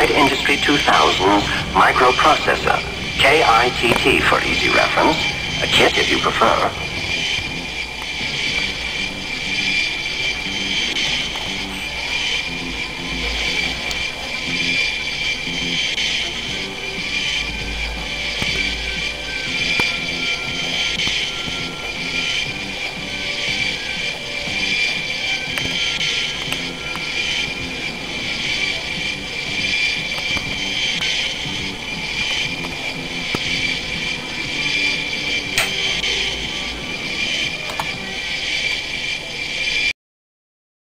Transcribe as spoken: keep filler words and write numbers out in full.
Kite Industry two thousand microprocessor, K I T T for easy reference, a kit if you prefer.